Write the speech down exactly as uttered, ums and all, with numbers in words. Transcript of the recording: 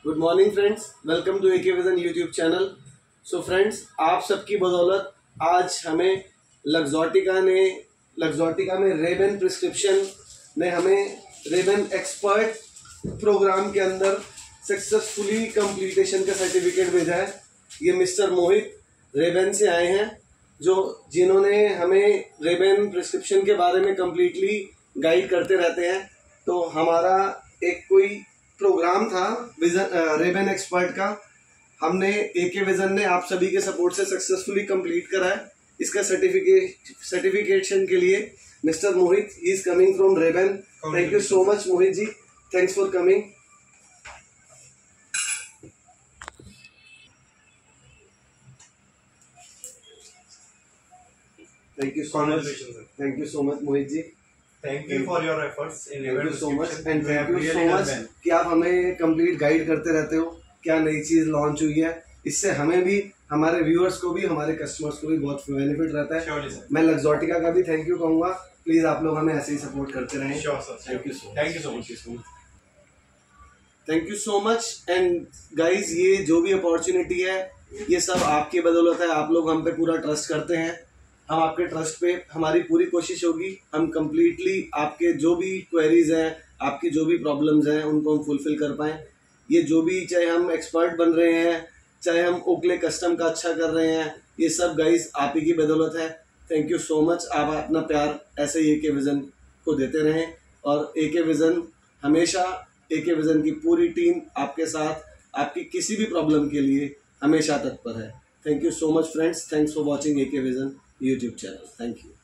Good morning friends, welcome to AK vision YouTube channel. So friends, आप सबकी बदौलत आज हमें लग्जॉटिका ने लग्जॉटिका में रेबन प्रिस्क्रिप्शन ने हमें रेबन एक्सपर्ट प्रोग्राम के अंदर सक्सेसफुली कंप्लीटेशन का सर्टिफिकेट भेजा है। ये मिस्टर मोहित रेबन से आए हैं, जो जिन्होंने हमें रेबन प्रिस्क्रिप्शन के बारे में कम्प्लीटली गाइड करते रहते हैं। तो हमारा एक कोई प्रोग्राम था विजन रेबन एक्सपर्ट का, हमने एके विजन ने आप सभी के सपोर्ट से सक्सेसफुली कंप्लीट करा है। इसका सर्टिफिकेट सर्टिफिकेशन के लिए mister Mohit he is coming from Rayban. Thank you so much Mohit ji, thanks for coming. Thank you so much thank you so much Mohit ji, Thank you for your efforts in thank you so much description. And You thank have you really so done much well. कि आप हमें complete guide करते रहते हो। क्या नई चीज launch हुई है, इससे हमें भी, हमारे व्यूअर्स को भी, हमारे कस्टमर्स को भी बहुत बेनिफिट रहता है। Surely, sir. मैं लग्जॉटिका का भी थैंक यू कहूंगा। प्लीज आप लोग हमें ऐसे ही सपोर्ट करते रहें। Sure, sir. Thank you so Thank you so much. Thank you so much. And guys, ये जो भी अपॉर्चुनिटी है ये सब आपकी बदौलत है। आप लोग हम पे पूरा ट्रस्ट करते हैं, हम आपके ट्रस्ट पे, हमारी पूरी कोशिश होगी हम कंप्लीटली आपके जो भी क्वेरीज हैं, आपकी जो भी प्रॉब्लम्स हैं, उनको हम फुलफिल कर पाएँ। ये जो भी, चाहे हम एक्सपर्ट बन रहे हैं, चाहे हम ओकले कस्टम का अच्छा कर रहे हैं, ये सब गाइज आप ही की बदौलत है। Thank you so much. आप अपना प्यार ऐसे ही एके विजन को देते रहें, और एके विजन हमेशा, एके विजन की पूरी टीम आपके साथ, आपकी किसी भी प्रॉब्लम के लिए हमेशा तत्पर है। Thank you so much friends, thanks for watching AK vision YouTube channel. Thank you.